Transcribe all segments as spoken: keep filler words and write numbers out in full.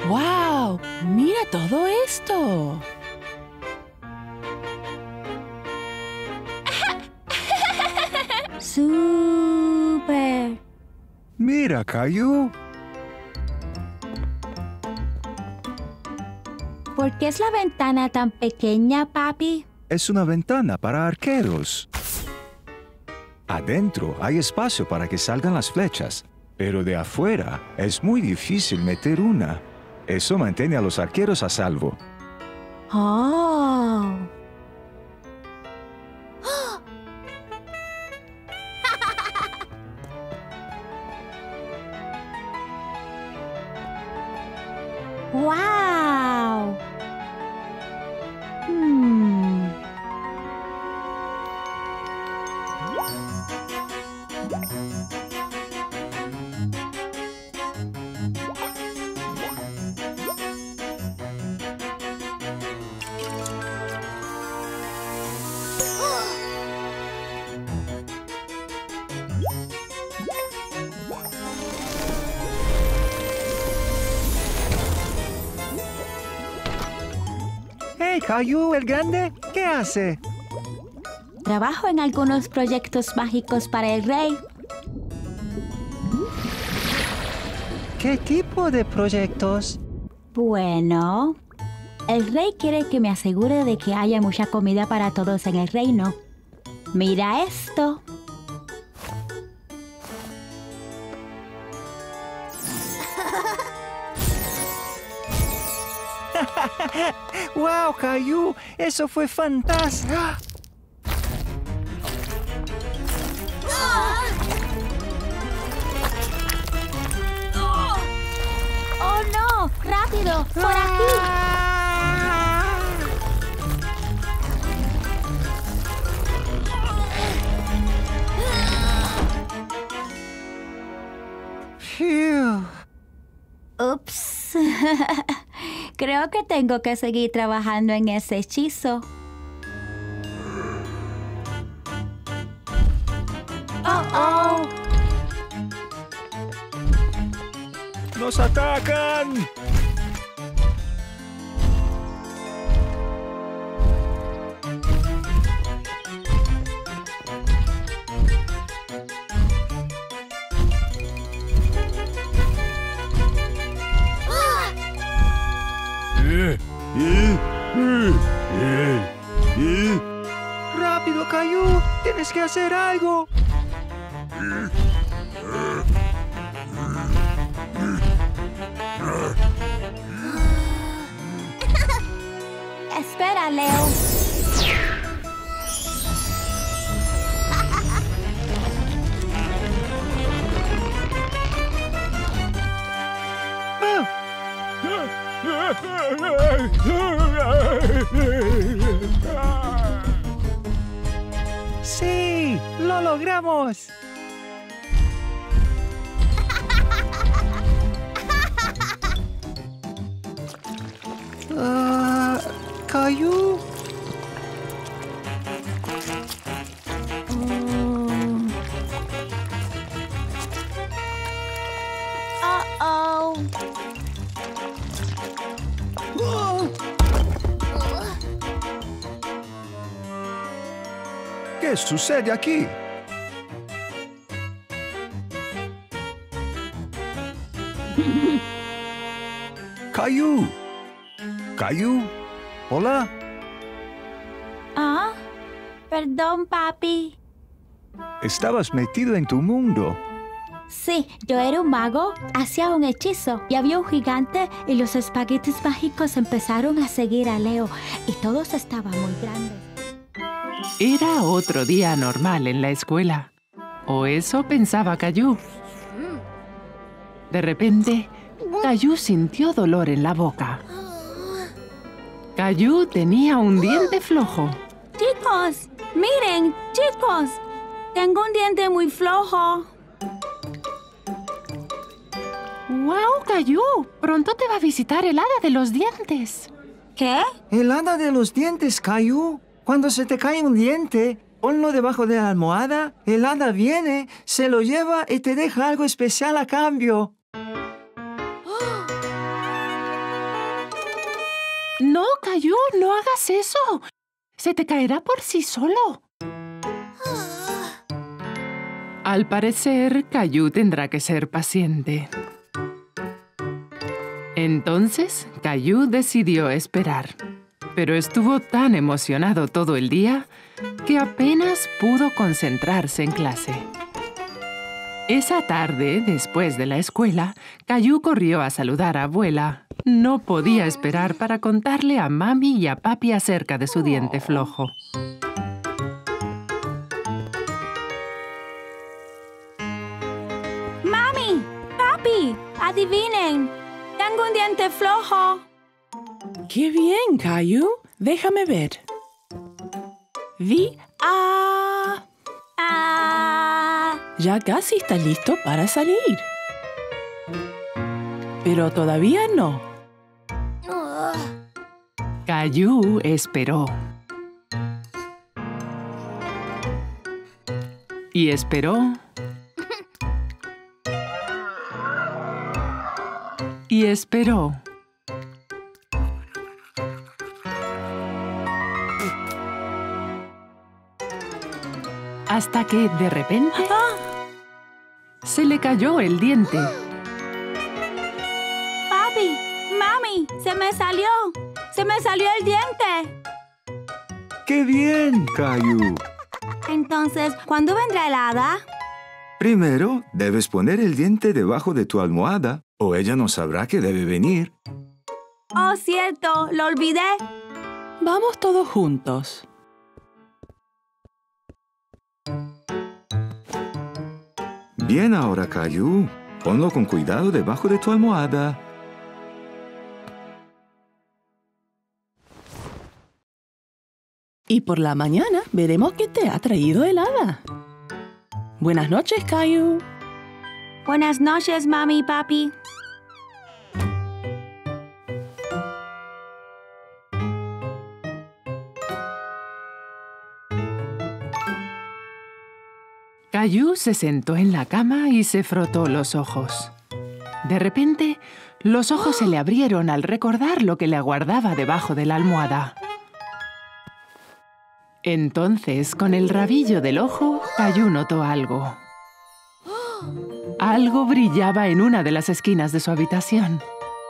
¡Wow! ¡Mira todo esto! ¡Súper! Mira, Caillou. ¿Por qué es la ventana tan pequeña, papi? Es una ventana para arqueros. Adentro hay espacio para que salgan las flechas, pero de afuera es muy difícil meter una. Eso mantiene a los arqueros a salvo. ¡Oh! ¡Wow! Hmm. ¡Hey, Caillou, el grande! ¿Qué hace? Trabajo en algunos proyectos mágicos para el rey. ¿Qué tipo de proyectos? Bueno, el rey quiere que me asegure de que haya mucha comida para todos en el reino. Mira esto. ¡Wow, Caillou! ¡Eso fue fantástico! ¡Oh, no! ¡Rápido! ¡Por aquí! Phew. ¡Ups! Creo que tengo que seguir trabajando en ese hechizo. ¡Oh, oh! ¡Nos atacan! ¡Rápido, Caillou! ¡Tienes que hacer algo! Espera, Leo. ¡Sí! ¡Lo logramos! Uh, ¿Caillou? Mm. Uh-oh. ¿Qué sucede aquí? Caillou. Caillou. Hola. ¿Ah? Perdón, papi. Estabas metido en tu mundo. Sí, yo era un mago, hacía un hechizo y había un gigante y los espaguetis mágicos empezaron a seguir a Leo y todos estaban muy grandes. Era otro día normal en la escuela. O eso pensaba Caillou. De repente, Caillou sintió dolor en la boca. Caillou tenía un diente flojo. Chicos, miren, chicos, tengo un diente muy flojo. ¡Wow, Caillou! Pronto te va a visitar el hada de los dientes. ¿Qué? El hada de los dientes, Caillou. Cuando se te cae un diente, ponlo debajo de la almohada, el hada viene, se lo lleva y te deja algo especial a cambio. No, Caillou, no hagas eso. Se te caerá por sí solo. Al parecer, Caillou tendrá que ser paciente. Entonces, Caillou decidió esperar. Pero estuvo tan emocionado todo el día que apenas pudo concentrarse en clase. Esa tarde, después de la escuela, Caillou corrió a saludar a abuela. No podía esperar para contarle a mami y a papi acerca de su diente flojo. ¡Mami! ¡Papi! ¡Adivinen! ¡Tengo un diente flojo! ¡Qué bien, Caillou! Déjame ver. Di A. ¡Ah! Ya casi está listo para salir. Pero todavía no. Caillou esperó. Y esperó. Y esperó. Hasta que, de repente, se le cayó el diente. ¡Papi! ¡Mami! ¡Se me salió! ¡Se me salió el diente! ¡Qué bien, Caillou! Entonces, ¿cuándo vendrá el hada? Primero, debes poner el diente debajo de tu almohada, o ella no sabrá que debe venir. ¡Oh, cierto! ¡Lo olvidé! Vamos todos juntos. Bien ahora, Caillou. Ponlo con cuidado debajo de tu almohada. Y por la mañana veremos qué te ha traído el hada. Buenas noches, Caillou. Buenas noches, mami y papi. Caillou se sentó en la cama y se frotó los ojos. De repente, los ojos se le abrieron al recordar lo que le aguardaba debajo de la almohada. Entonces, con el rabillo del ojo, Caillou notó algo. Algo brillaba en una de las esquinas de su habitación.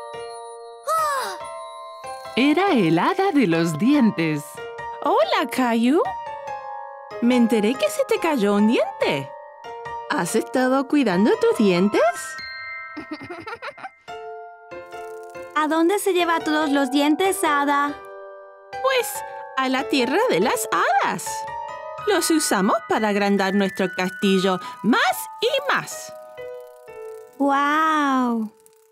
Era el hada de los dientes. Hola, Caillou. Me enteré que se te cayó un diente. ¿Has estado cuidando tus dientes? ¿A dónde se lleva todos los dientes, hada? Pues a la tierra de las hadas. Los usamos para agrandar nuestro castillo más y más. ¡Wow!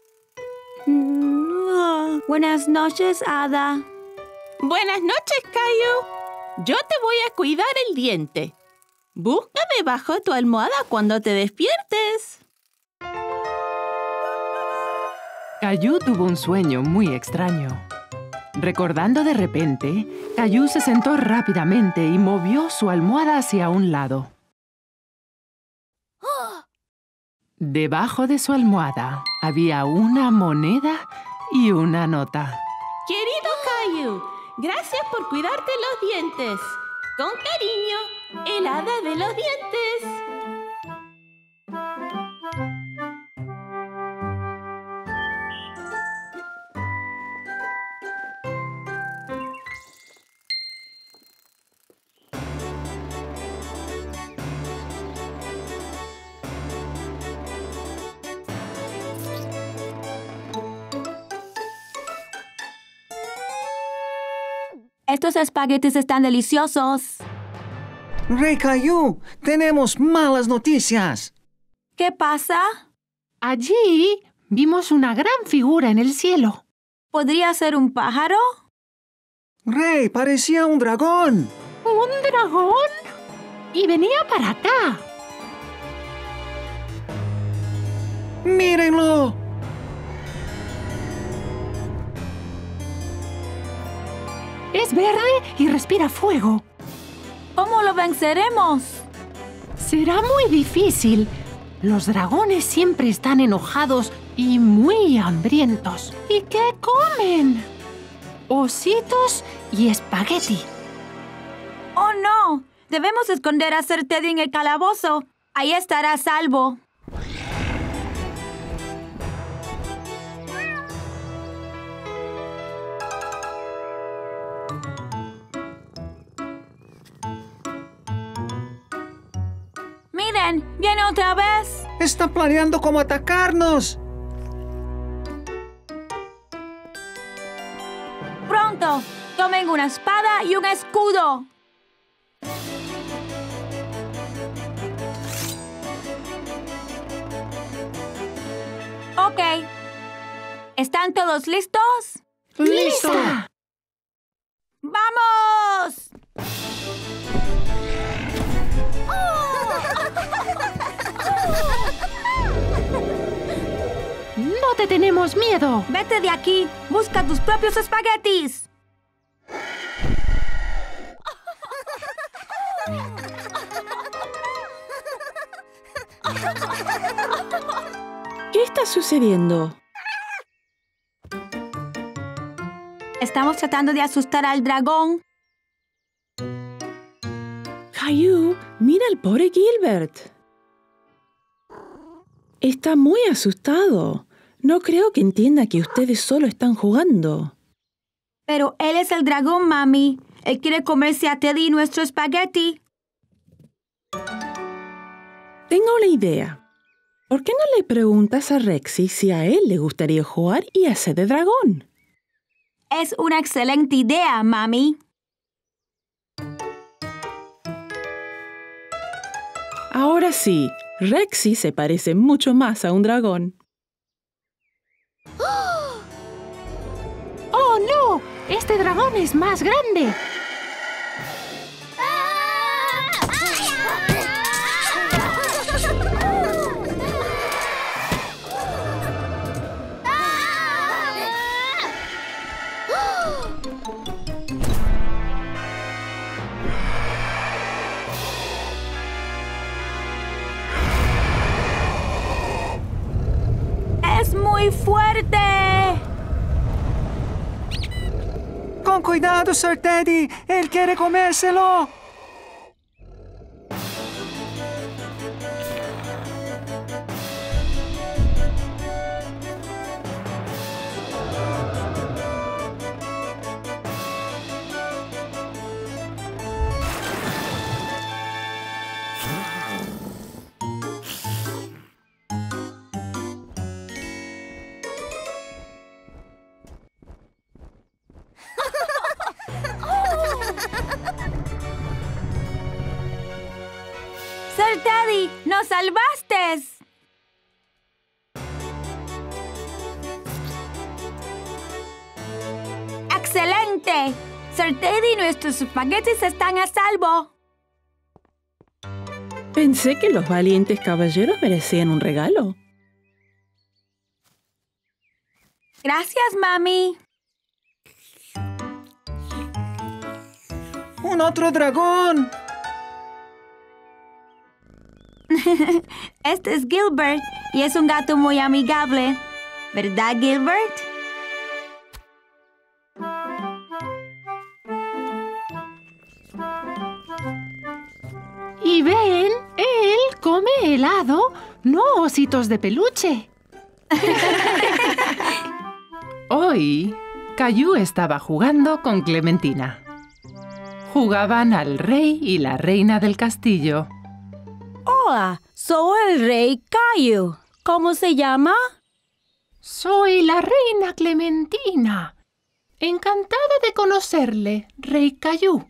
Mm, buenas noches, hada. Buenas noches, Caillou. Yo te voy a cuidar el diente. Búscame bajo tu almohada cuando te despiertes. Caillou tuvo un sueño muy extraño. Recordando de repente, Caillou se sentó rápidamente y movió su almohada hacia un lado. Debajo de su almohada había una moneda y una nota. Querido Caillou, gracias por cuidarte los dientes. Con cariño, el hada de los dientes. Estos espaguetis están deliciosos. Rey Caillou, tenemos malas noticias. ¿Qué pasa? Allí vimos una gran figura en el cielo. ¿Podría ser un pájaro? Rey, parecía un dragón. ¿Un dragón? Y venía para acá. ¡Mírenlo! Es verde y respira fuego. ¿Cómo lo venceremos? Será muy difícil. Los dragones siempre están enojados y muy hambrientos. ¿Y qué comen? ositos y espagueti. ¡Oh, no! Debemos esconder a Sir Teddy en el calabozo. Ahí estará a salvo. ¡Miren! ¡Viene otra vez! Está planeando cómo atacarnos. ¡Pronto! ¡Tomen una espada y un escudo! Ok. ¿Están todos listos? ¡Lista! ¡Vamos! ¡No te tenemos miedo! ¡Vete de aquí! ¡Busca tus propios espaguetis! ¿Qué está sucediendo? Estamos tratando de asustar al dragón. Caillou, mira al pobre Gilbert. Está muy asustado. No creo que entienda que ustedes solo están jugando. Pero él es el dragón, mami. Él quiere comerse a Teddy y nuestro espagueti. Tengo una idea. ¿Por qué no le preguntas a Rexy si a él le gustaría jugar y hacer de dragón? Es una excelente idea, mami. Ahora sí, Rexy se parece mucho más a un dragón. ¡Oh, no! ¡Este dragón es más grande! ¡Es muy fuerte! ¡Con cuidado, Sir Teddy! ¡Él quiere comérselo! ¡Sir Teddy! ¡Nos salvaste! ¡Excelente! Sir Teddy y nuestros espaguetis están a salvo. Pensé que los valientes caballeros merecían un regalo. Gracias, mami. ¡Un otro dragón! Este es Gilbert y es un gato muy amigable. ¿Verdad, Gilbert? Y ven, él come helado, no ositos de peluche. Hoy, Caillou estaba jugando con Clementina. Jugaban al rey y la reina del castillo. Hola, soy el rey Caillou. ¿Cómo se llama? Soy la reina Clementina. Encantada de conocerle, rey Caillou.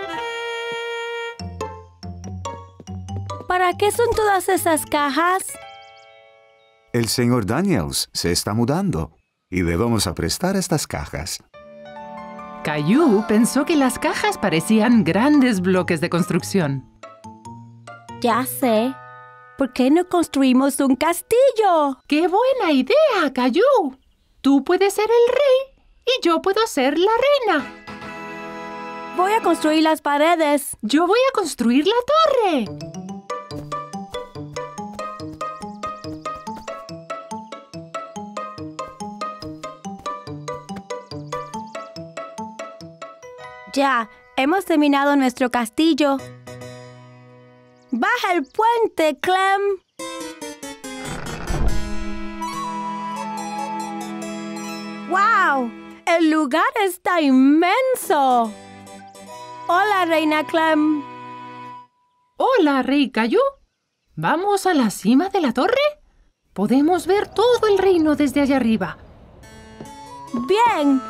¿Para qué son todas esas cajas? El señor Daniels se está mudando y debemos prestar estas cajas. Caillou pensó que las cajas parecían grandes bloques de construcción. Ya sé. ¿Por qué no construimos un castillo? ¡Qué buena idea, Caillou! Tú puedes ser el rey y yo puedo ser la reina. Voy a construir las paredes. Yo voy a construir la torre. Ya, hemos terminado nuestro castillo. ¡Baja el puente, Clem! ¡Wow! ¡El lugar está inmenso! Hola, Reina Clem. Hola, Rey Caillou. ¿Vamos a la cima de la torre? Podemos ver todo el reino desde allá arriba. ¡Bien!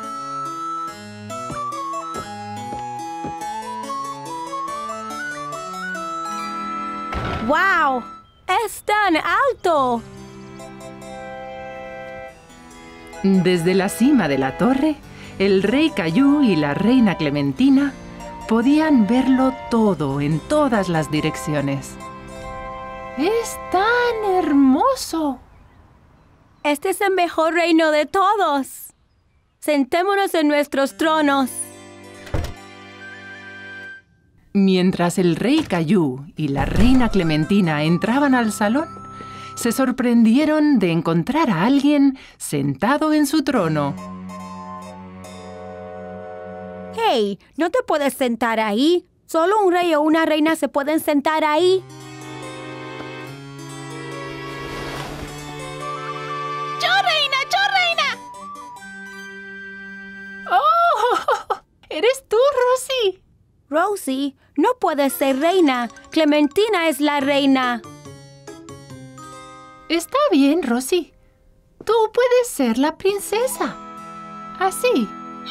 ¡Wow! ¡Es tan alto! Desde la cima de la torre, el Rey Caillou y la Reina Clementina podían verlo todo en todas las direcciones. ¡Es tan hermoso! Este es el mejor reino de todos. Sentémonos en nuestros tronos. Mientras el Rey Caillou y la Reina Clementina entraban al salón, se sorprendieron de encontrar a alguien sentado en su trono. ¡Hey! No te puedes sentar ahí. Solo un rey o una reina se pueden sentar ahí. ¡Yo, reina! ¡Yo, reina! ¡Oh! ¡Eres tú, Rosie! Rosie, no puedes ser reina. Clementina es la reina. Está bien, Rosie. Tú puedes ser la princesa. Así.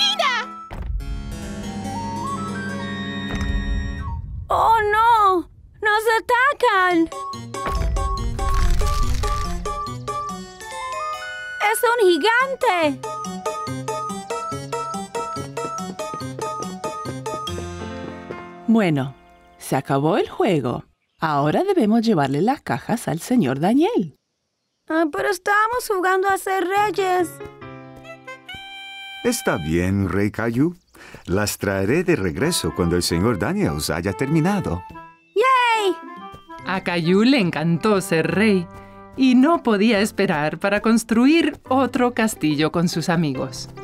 ¡Oh, no! ¡Nos atacan! ¡Es un gigante! Bueno, se acabó el juego. Ahora debemos llevarle las cajas al señor Daniel. Ah, pero estábamos jugando a ser reyes. Está bien, Rey Caillou. Las traeré de regreso cuando el señor Daniels haya terminado. ¡Yay! A Caillou le encantó ser rey y no podía esperar para construir otro castillo con sus amigos.